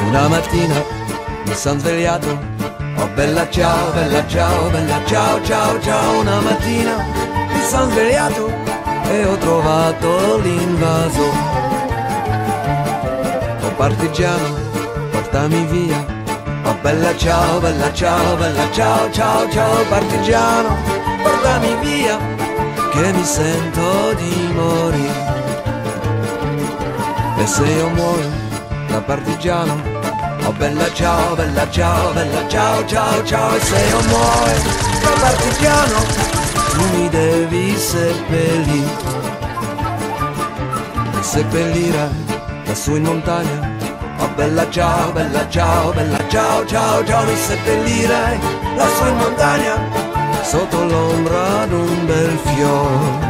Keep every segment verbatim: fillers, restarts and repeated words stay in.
Una mattina mi son svegliato, oh bella ciao, bella ciao, bella ciao, ciao, ciao. Una mattina mi son svegliato e ho trovato l'invaso. Oh partigiano, portami via, oh bella ciao, bella ciao, bella ciao, ciao, ciao. Partigiano, portami via, che mi sento di morire. E se io muoio da partigiano, oh bella ciao, bella ciao, bella ciao, ciao, ciao. E se io muoio da partigiano, tu mi devi seppellire. E seppellire lassù in montagna, oh bella ciao, bella ciao, bella ciao, ciao, ciao. Mi seppellire lassù in montagna, sotto l'ombra d'un bel fiore.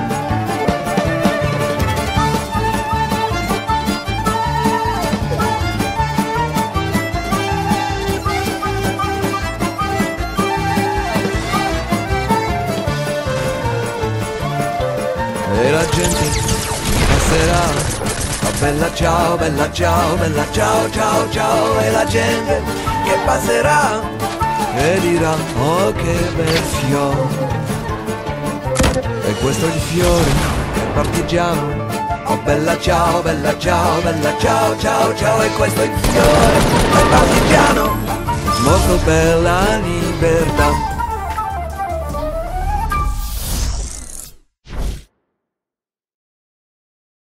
E la gente passerà, oh bella ciao, bella ciao, bella ciao, ciao, ciao. E la gente che passerà e dirà, oh che bel fiore. E questo è il fiore del partigiano, oh bella ciao, bella ciao, bella ciao, ciao, ciao. E questo è il fiore del partigiano, morto per la libertà.